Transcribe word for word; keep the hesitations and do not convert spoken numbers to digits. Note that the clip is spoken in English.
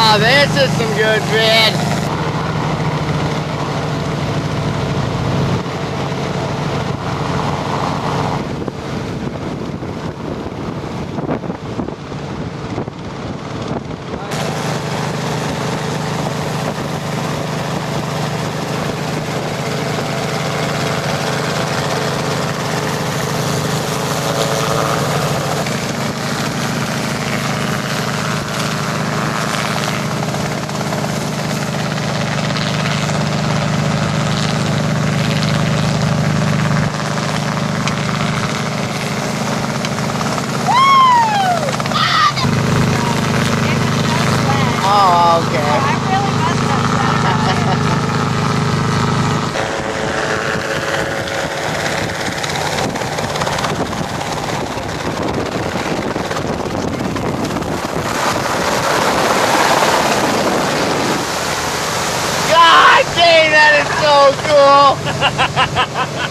Oh, this is some good vid. Oh, okay. I really must have God dang, that is so cool!